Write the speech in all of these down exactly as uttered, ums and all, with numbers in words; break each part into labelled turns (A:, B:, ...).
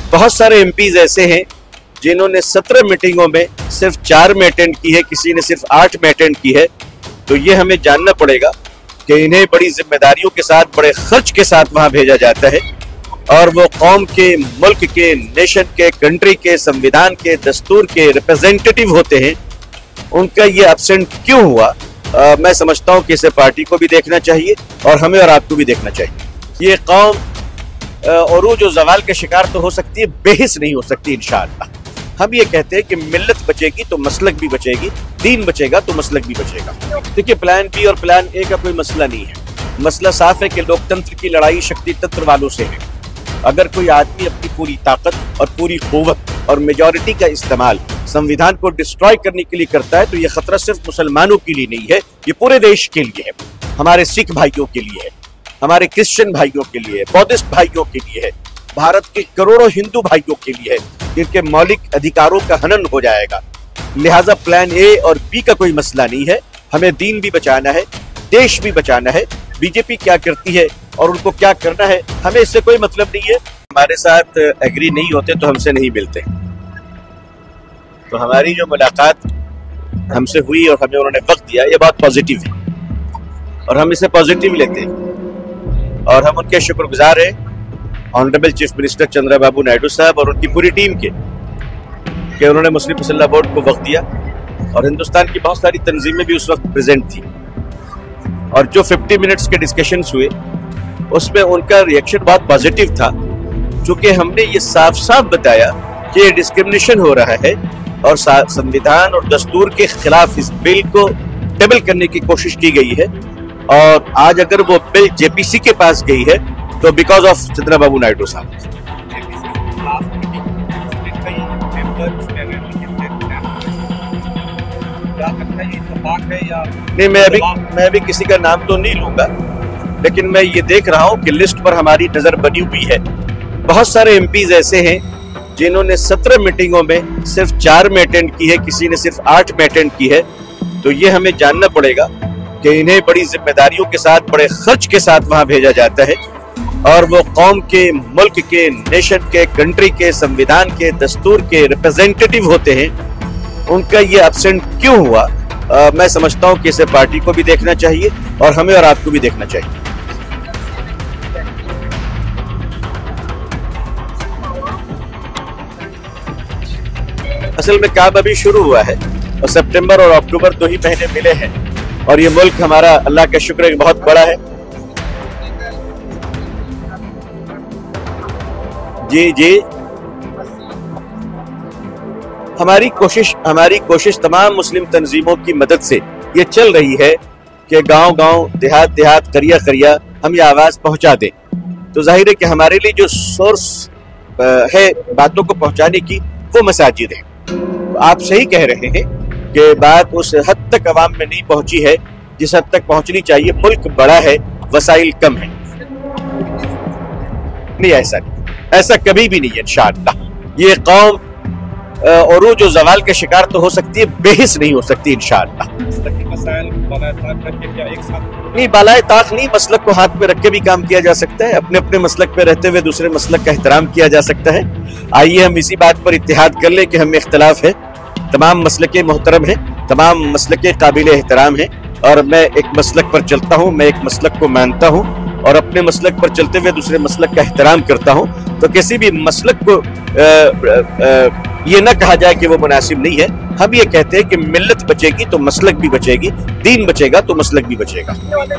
A: बहुत सारे एमपीज ऐसे हैं जिन्होंने सत्रह मीटिंगों में सिर्फ चार में अटेंड की है, किसी ने सिर्फ आठ में अटेंड की है। तो ये हमें जानना पड़ेगा कि इन्हें बड़ी जिम्मेदारियों के साथ, बड़े खर्च के साथ वहां भेजा जाता है और वो कौम के, मुल्क के, नेशन के, कंट्री के, संविधान के, दस्तूर के रिप्रेजेंटेटिव होते हैं। उनका ये एब्सेंट क्यों हुआ, आ, मैं समझता हूँ कि इसे पार्टी को भी देखना चाहिए और हमें और आपको भी देखना चाहिए। ये कौम और जो जवाल के शिकार तो हो सकती है, बेहिस नहीं हो सकती इंशाअल्लाह। हम ये कहते हैं कि मिल्लत बचेगी तो मसलक भी बचेगी, दीन बचेगा तो मसलक भी बचेगा। देखिए, प्लान बी और प्लान ए का कोई मसला नहीं है। मसला साफ है कि लोकतंत्र की लड़ाई शक्ति तंत्र वालों से है। अगर कोई आदमी अपनी पूरी ताकत और पूरी कुव्वत और मेजॉरिटी का इस्तेमाल संविधान को डिस्ट्रॉय करने के लिए करता है तो ये खतरा सिर्फ मुसलमानों के लिए नहीं है, ये पूरे देश के लिए है। हमारे सिख भाइयों के लिए है, हमारे क्रिश्चियन भाइयों के लिए है, बौद्धिस्ट भाइयों के लिए है, भारत के करोड़ों हिंदू भाइयों के लिए है, जिनके मौलिक अधिकारों का हनन हो जाएगा। लिहाजा प्लान ए और बी का कोई मसला नहीं है। हमें दीन भी बचाना है, देश भी बचाना है। बीजेपी क्या करती है और उनको क्या करना है, हमें इससे कोई मतलब नहीं है। हमारे साथ एग्री नहीं होते तो हमसे नहीं मिलते। तो हमारी जो मुलाकात हमसे हुई और हमें उन्होंने वक्त दिया, ये बहुत पॉजिटिव है और हम इसे पॉजिटिव लेते हैं और हम उनके शुक्रगुजार हैं, honourable chief minister Chandrababu Naidu साहब और उनकी पूरी टीम के कि उन्होंने मुस्लिम मसल्ला बोर्ड को वक्त दिया और हिंदुस्तान की बहुत सारी तंजीमें भी उस वक्त प्रेजेंट थी और जो पचास मिनट्स के डिस्कशंस हुए उसमें उनका रिएक्शन बहुत पॉजिटिव था, क्योंकि हमने ये साफ साफ बताया कि ये डिस्क्रिमिनेशन हो रहा है और संविधान और दस्तूर के खिलाफ इस बिल को टेबल करने की कोशिश की गई है। और आज अगर वो बिल जेपीसी के पास गई है तो बिकॉज ऑफ चंद्रबाबू नायडू साहब। नहीं, मैं अभी मैं अभी किसी का नाम तो नहीं लूंगा, लेकिन मैं ये देख रहा हूँ कि लिस्ट पर हमारी नजर बनी हुई है। बहुत सारे एमपीज ऐसे हैं जिन्होंने सत्रह मीटिंगों में सिर्फ चार में अटेंड की है, किसी ने सिर्फ आठ में अटेंड की है। तो ये हमें जानना पड़ेगा कि इन्हें बड़ी जिम्मेदारियों के साथ, बड़े खर्च के साथ वहां भेजा जाता है और वो कौम के, मुल्क के, नेशन के, कंट्री के, संविधान के, दस्तूर के रिप्रेजेंटेटिव होते हैं। उनका ये एब्सेंट क्यों हुआ, आ, मैं समझता हूँ कि इसे पार्टी को भी देखना चाहिए और हमें और आपको भी देखना चाहिए। असल में काम अभी शुरू हुआ है और सितंबर और अक्टूबर दो ही महीने मिले हैं और ये मुल्क हमारा, अल्लाह का शुक्र है, बहुत बड़ा है। जी जी हमारी कोशिश हमारी कोशिश तमाम मुस्लिम तंजीमों की मदद से ये चल रही है कि गांव गांव, देहात देहात, करिया करिया हम ये आवाज पहुंचा दें। तो जाहिर है कि हमारे लिए जो सोर्स है बातों को पहुंचाने की, वो मसाजिद है। तो आप सही कह रहे हैं कि बात उस हद तक अवाम में नहीं पहुंची है जिस हद तक पहुंचनी चाहिए। मुल्क बड़ा है, वसाइल कम है। नहीं, ऐसा नहीं, ऐसा कभी भी नहीं है इंशाअल्लाह। ये कौम और जो जवाल के शिकार तो हो सकती है, बेहिस नहीं हो सकती इंशाअल्लाह। नहीं, बालाए ताक नहीं, मसलक को हाथ में रख के भी काम किया जा सकता है। अपने अपने मसलक पे रहते हुए दूसरे मसलक का एहतराम किया जा सकता है। आइए हम इसी बात पर इत्तेहाद कर लें कि हमें इख्तलाफ है, तमाम मसलके मोहतरम है, तमाम मसलके काबिल एहतराम है और मैं एक मसलक पर चलता हूँ, मैं एक मसलक को मानता हूँ और अपने मसलक पर चलते हुए दूसरे मसलक का एहतराम करता हूँ। तो किसी भी मसलक को आ, आ, ये ना कहा जाए कि वो मुनासिब नहीं है। हम ये कहते हैं कि मिल्लत बचेगी तो मसलक भी बचेगी, दीन बचेगा तो मसलक भी बचेगा।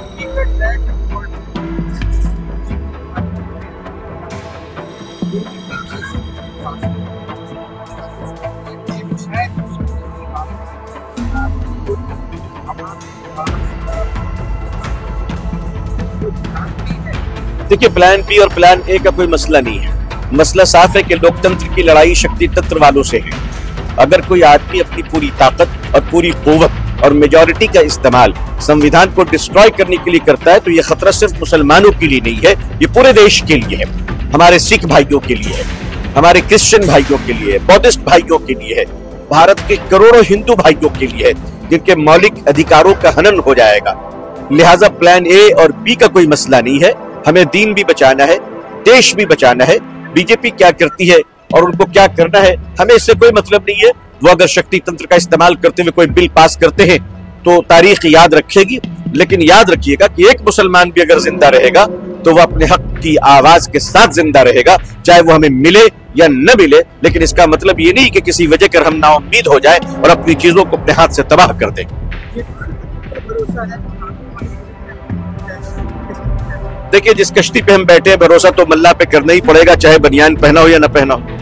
A: देखिए, प्लान बी और प्लान ए का कोई मसला नहीं है। मसला साफ है कि लोकतंत्र की लड़ाई शक्ति तंत्र वालों से है। अगर कोई आदमी अपनी पूरी ताकत और पूरी कुव्वत और मेजॉरिटी का इस्तेमाल संविधान को डिस्ट्रॉय करने के लिए करता है तो ये खतरा सिर्फ मुसलमानों के लिए नहीं है, ये पूरे देश के लिए है। हमारे सिख भाइयों के लिए है, हमारे क्रिश्चियन भाइयों के लिए है, बौद्धिस्ट भाइयों के लिए है, भारत के करोड़ों हिंदू भाइयों के लिए है, जिनके मौलिक अधिकारों का हनन हो जाएगा। लिहाजा प्लान ए और बी का कोई मसला नहीं है। हमें दीन भी बचाना है, देश भी बचाना है। बीजेपी क्या करती है और उनको क्या करना है, हमें इससे कोई मतलब नहीं है। वो अगर शक्ति तंत्र का इस्तेमाल करते हुए कोई बिल पास करते हैं तो तारीख याद रखेगी, लेकिन याद रखिएगा कि एक मुसलमान भी अगर जिंदा रहेगा तो वह अपने हक की आवाज के साथ जिंदा रहेगा, चाहे वो हमें मिले या न मिले। लेकिन इसका मतलब ये नहीं कि किसी वजह कर हम नाउम्मीद हो जाए और अपनी चीजों को अपने हाथ से तबाह कर दें। देखिए, जिस कश्ती पे हम बैठे हैं, भरोसा तो मल्लाह पे करना ही पड़ेगा, चाहे बनियान पहना हो या न पहना हो।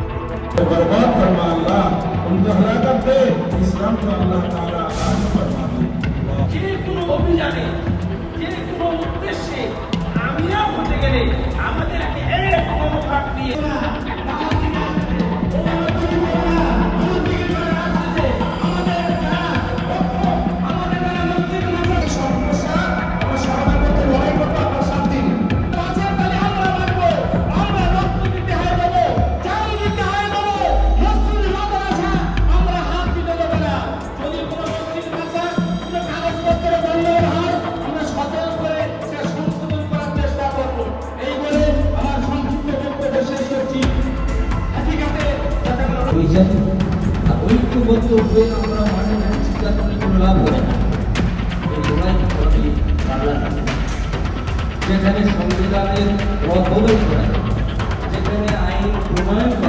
B: ঐক্যবদ্ধ হয়ে আমরা মানব সিদ্ধান্ত নিয়ে কোনো লাভ হবে না। এই লড়াই করতে পারলাম না। যেখানে সংবিধানের প্রবর্তন করা, যেখানে আইন প্রণয়ন করা